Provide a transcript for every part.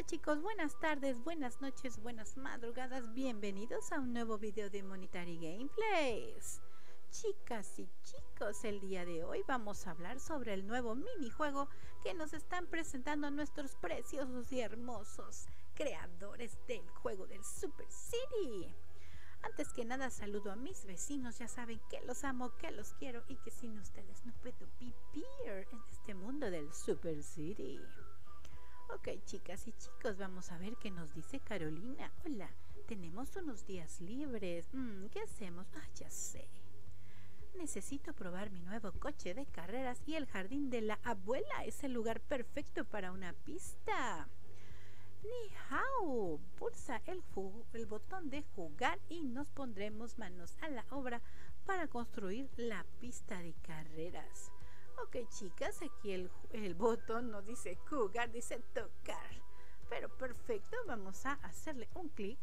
Hola chicos, buenas tardes, buenas noches, buenas madrugadas, bienvenidos a un nuevo video de Monetary Gameplays. Chicas y chicos, el día de hoy vamos a hablar sobre el nuevo minijuego que nos están presentando nuestros preciosos y hermosos creadores del juego del Super City. Antes que nada saludo a mis vecinos, ya saben que los amo, que los quiero y que sin ustedes no puedo vivir en este mundo del Super City. Ok, chicas y chicos, vamos a ver qué nos dice Carolina. Hola, tenemos unos días libres. ¿Qué hacemos? Ya sé. Necesito probar mi nuevo coche de carreras y el jardín de la abuela es el lugar perfecto para una pista. Ni hao, pulsa el botón de jugar y nos pondremos manos a la obra para construir la pista de carreras. Ok, chicas, aquí el botón no dice jugar, dice tocar. Pero perfecto, vamos a hacerle un clic.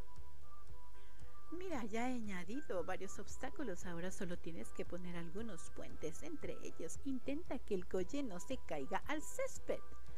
Mira, ya he añadido varios obstáculos, ahora solo tienes que poner algunos puentes entre ellos. Intenta que el coche no se caiga al césped.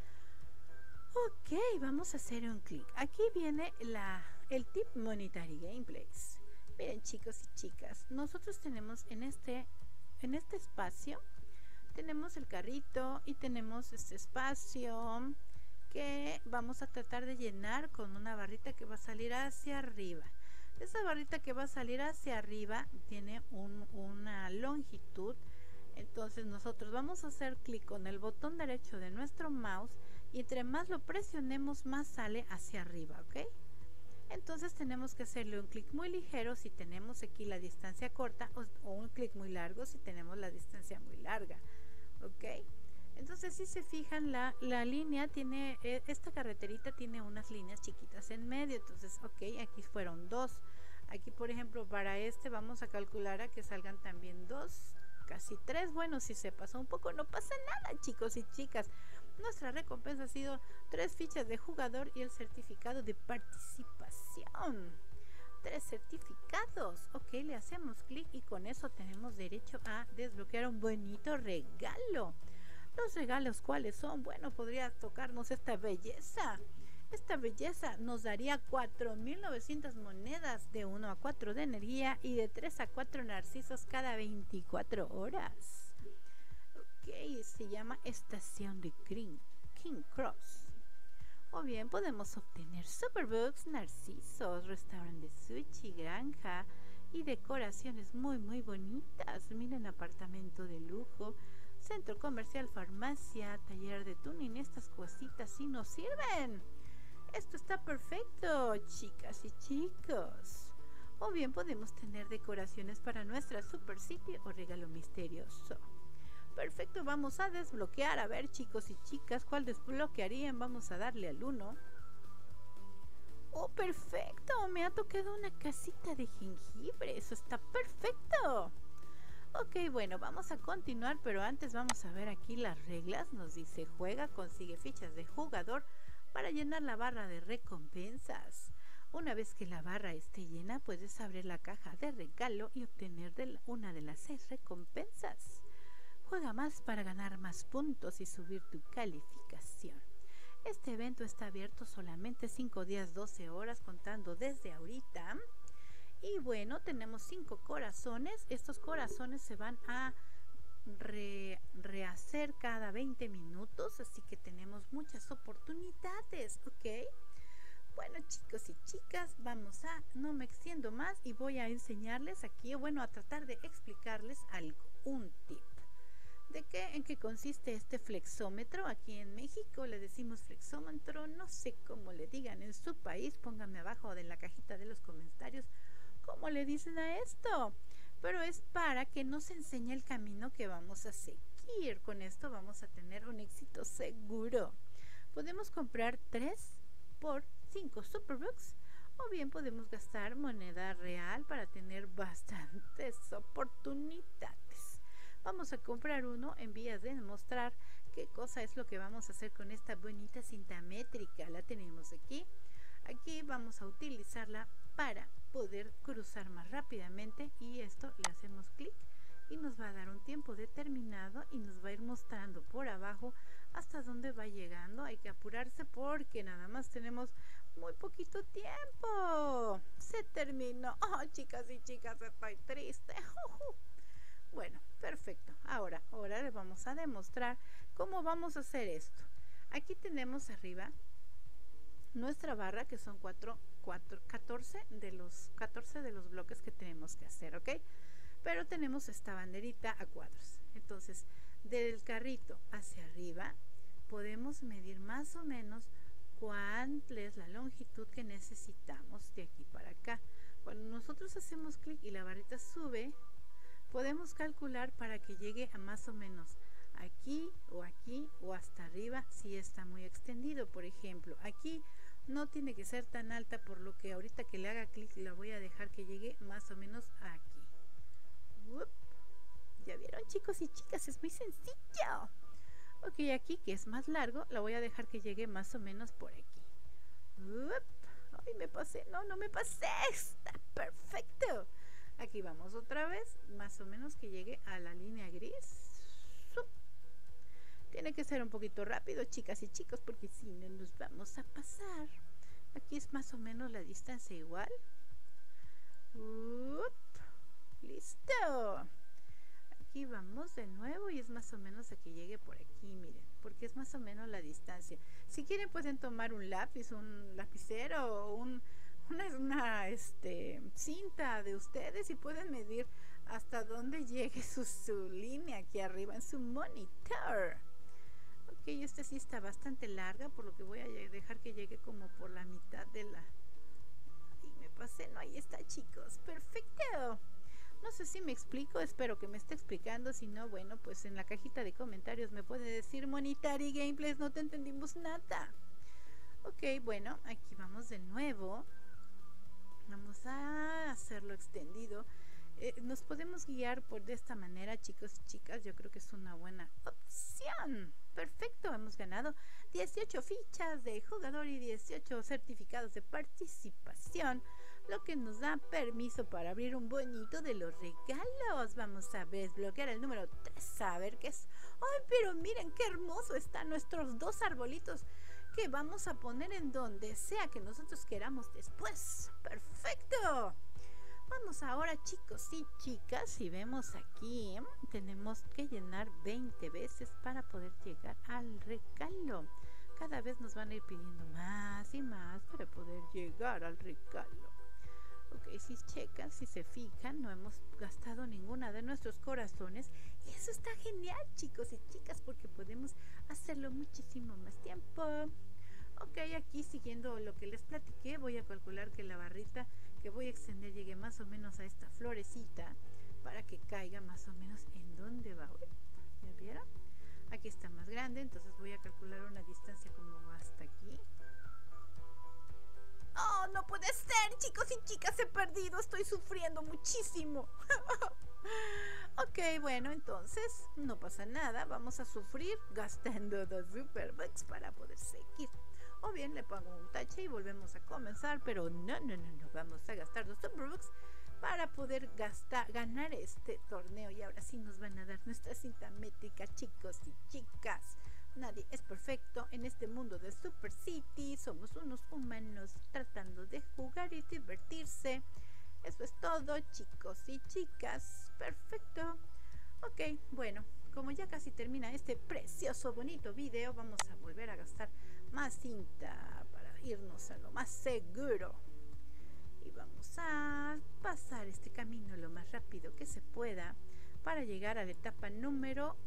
Ok, vamos a hacer un clic. Aquí viene el tip Monetary Gameplays. Miren chicos y chicas, nosotros tenemos en este espacio tenemos el carrito y tenemos este espacio que vamos a tratar de llenar con una barrita que va a salir hacia arriba. Esa barrita que va a salir hacia arriba tiene una longitud. Entonces nosotros vamos a hacer clic con el botón derecho de nuestro mouse y entre más lo presionemos más sale hacia arriba, ¿ok? Entonces tenemos que hacerle un clic muy ligero si tenemos aquí la distancia corta o un clic muy largo si tenemos la distancia muy larga, ¿ok? Entonces si se fijan la línea tiene, esta carreterita tiene unas líneas chiquitas en medio, entonces ok, aquí fueron dos. Aquí por ejemplo para este vamos a calcular a que salgan también dos, casi tres. Bueno, si se pasó un poco no pasa nada chicos y chicas. Nuestra recompensa ha sido 3 fichas de jugador y el certificado de participación. 3 certificados. Ok, le hacemos clic y con eso tenemos derecho a desbloquear un bonito regalo. Los regalos, ¿cuáles son? Bueno, podría tocarnos esta belleza. Esta belleza nos daría 4.900 monedas de 1 a 4 de energía y de 3 a 4 narcisos cada 24 horas. Ok, se llama Estación de King Cross. O bien podemos obtener Superbooks, narcisos, restaurante de sushi, granja y decoraciones muy bonitas. Miren, apartamento de lujo, centro comercial, farmacia, taller de tuning. Estas cositas sí nos sirven. Esto está perfecto, chicas y chicos. O bien podemos tener decoraciones para nuestra Super City o regalo misterioso. Perfecto, vamos a desbloquear. A ver chicos y chicas, ¿cuál desbloquearían? Vamos a darle al 1. Oh, perfecto, me ha tocado una casita de jengibre. Eso está perfecto. Ok, bueno, vamos a continuar, pero antes vamos a ver aquí las reglas. Nos dice juega, consigue fichas de jugador para llenar la barra de recompensas. Una vez que la barra esté llena, puedes abrir la caja de regalo y obtener una de las 6 recompensas. Juega más para ganar más puntos y subir tu calificación. Este evento está abierto solamente 5 días 12 horas contando desde ahorita. Y bueno, tenemos 5 corazones. Estos corazones se van a rehacer cada 20 minutos, así que tenemos muchas oportunidades, ¿ok? Bueno chicos y chicas, no me extiendo más y voy a enseñarles aquí, bueno, a tratar de explicarles algo, un tip. ¿En qué consiste este flexómetro? Aquí en México le decimos flexómetro, no sé cómo le digan en su país, pónganme abajo en la cajita de los comentarios cómo le dicen a esto. Pero es para que nos enseñe el camino que vamos a seguir. Con esto vamos a tener un éxito seguro. Podemos comprar 3 por 5 Superbooks o bien podemos gastar moneda real para tener bastantes oportunidades. Vamos a comprar uno en vías de demostrar qué cosa es lo que vamos a hacer con esta bonita cinta métrica. La tenemos aquí. Aquí vamos a utilizarla para poder cruzar más rápidamente y esto le hacemos clic y nos va a dar un tiempo determinado y nos va a ir mostrando por abajo hasta dónde va llegando. Hay que apurarse porque nada más tenemos muy poquito tiempo. Se terminó. Oh, chicas y chicas, estoy triste. Bueno, perfecto. Ahora les vamos a demostrar cómo vamos a hacer esto. Aquí tenemos arriba nuestra barra, que son 14 de los bloques que tenemos que hacer, ¿ok? Pero tenemos esta banderita a cuadros. Entonces, del carrito hacia arriba podemos medir más o menos cuál es la longitud que necesitamos de aquí para acá. Cuando nosotros hacemos clic y la barrita sube, podemos calcular para que llegue a más o menos aquí o hasta arriba si está muy extendido. Por ejemplo, aquí no tiene que ser tan alta, por lo que ahorita que le haga clic la voy a dejar que llegue más o menos aquí. ¿Ya vieron, chicos y chicas? Es muy sencillo. Ok, aquí que es más largo, la voy a dejar que llegue más o menos por aquí. Ay, me pasé. No me pasé. Está perfecto. Aquí vamos otra vez, más o menos que llegue a la línea gris. Tiene que ser un poquito rápido, chicas y chicos, porque si no nos vamos a pasar. Aquí es más o menos la distancia igual. Listo. Aquí vamos de nuevo y es más o menos a que llegue por aquí, miren, porque es más o menos la distancia. Si quieren pueden tomar un lápiz, un lapicero o una cinta de ustedes y pueden medir hasta dónde llegue su línea aquí arriba en su monitor. Ok, este sí está bastante larga, por lo que voy a dejar que llegue como por la mitad de la... Ahí me pasé, no, ahí está, chicos, perfecto. No sé si me explico, espero que me esté explicando. Si no, bueno, pues en la cajita de comentarios me puede decir Monitari Gameplays, no te entendimos nada. Ok, bueno, aquí vamos de nuevo. Vamos a hacerlo extendido. Nos podemos guiar por de esta manera, chicos y chicas. Yo creo que es una buena opción. Perfecto, hemos ganado 18 fichas de jugador y 18 certificados de participación, lo que nos da permiso para abrir un bonito de los regalos. Vamos a desbloquear el número 3, a ver qué es. ¡Ay, pero miren qué hermoso están nuestros dos arbolitos que vamos a poner en donde sea que nosotros queramos después! ¡Perfecto! Vamos ahora, chicos y chicas, si vemos aquí, tenemos que llenar 20 veces para poder llegar al regalo. Cada vez nos van a ir pidiendo más y más para poder llegar al regalo. Ok, si checan, si se fijan, no hemos gastado ninguna de nuestros corazones. Y eso está genial, chicos y chicas, porque podemos hacerlo muchísimo más tiempo. Ok, aquí siguiendo lo que les platiqué, voy a calcular que la barrita que voy a extender llegue más o menos a esta florecita para que caiga más o menos en donde va. ¿Ya vieron? Aquí está más grande, entonces voy a calcular una distancia como hasta aquí. ¡Oh, no puede ser, chicos y chicas! He perdido, estoy sufriendo muchísimo. Ok, bueno, entonces no pasa nada. Vamos a sufrir gastando 2 Superbucks para poder seguir. O bien le pongo un tache y volvemos a comenzar, pero no. Vamos a gastar 2 Superbucks para poder ganar este torneo. Y ahora sí nos van a dar nuestra cinta métrica, chicos y chicas. Nadie es perfecto en este mundo de Super City. Somos unos humanos tratando de jugar y divertirse. Eso es todo, chicos y chicas. Perfecto. Ok, bueno, como ya casi termina este precioso, bonito video, vamos a volver a gastar más cinta para irnos a lo más seguro. Y vamos a pasar este camino lo más rápido que se pueda para llegar a la etapa número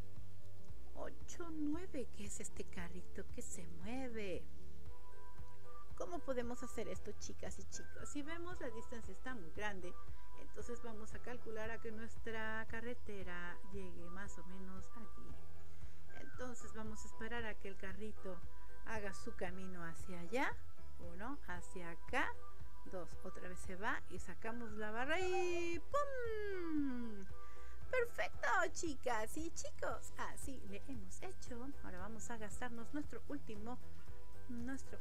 8-9, que es este carrito que se mueve. ¿Cómo podemos hacer esto, chicas y chicos? Si vemos la distancia está muy grande, entonces vamos a calcular a que nuestra carretera llegue más o menos aquí. Entonces vamos a esperar a que el carrito haga su camino hacia allá. 1, hacia acá. 2, otra vez se va y sacamos la barra y ¡pum! Perfecto, chicas y chicos, así le hemos hecho. Ahora vamos a gastarnos nuestro último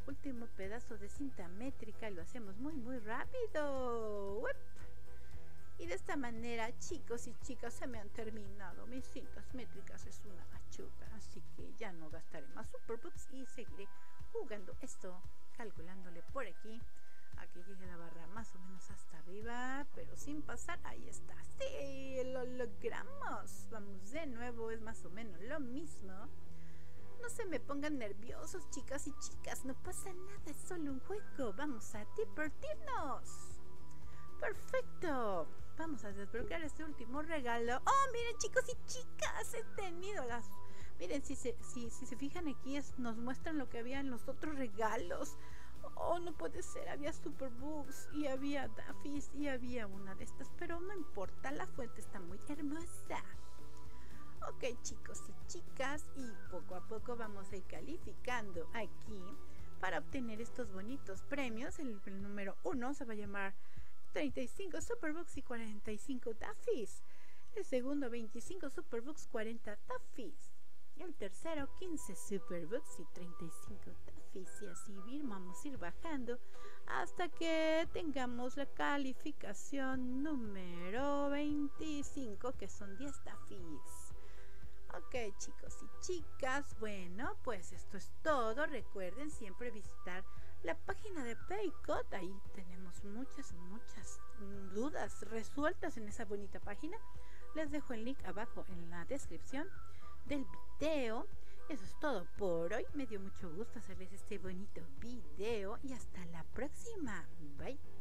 pedazo de cinta métrica. Lo hacemos muy rápido. Y de esta manera, chicos y chicas, se me han terminado mis cintas métricas. Es una machuca, así que ya no gastaré más Superbooks y seguiré jugando esto, calculándole por aquí a que llegue la barra más o menos hasta arriba, pero sin pasar. Ahí está, sí, lo logramos. Vamos de nuevo, es más o menos lo mismo. No se me pongan nerviosos, chicas y chicas, no pasa nada, es solo un juego. Vamos a divertirnos. Perfecto. Vamos a desbloquear este último regalo. ¡Oh, miren, chicos y chicas! He tenido las... Miren, si se fijan aquí, nos muestran lo que había en los otros regalos. Oh, no puede ser. Había Superbooks y había Daffys y había una de estas. Pero no importa, la fuente está muy hermosa. Ok, chicos y chicas, y poco a poco vamos a ir calificando aquí para obtener estos bonitos premios. El número 1 se va a llamar 35 Superbooks y 45 Daffys. El segundo, 25 Superbooks, 40 Daffys. Y el tercero, 15 Superbooks y 35 Daffys. Y así vamos a ir bajando hasta que tengamos la calificación número 25, que son 10 Daffys. Ok, chicos y chicas, bueno, pues esto es todo. Recuerden siempre visitar la página de Paycot. Ahí tenemos muchas dudas resueltas en esa bonita página. Les dejo el link abajo en la descripción del video. Eso es todo por hoy. Me dio mucho gusto hacerles este bonito video y hasta la próxima. Bye.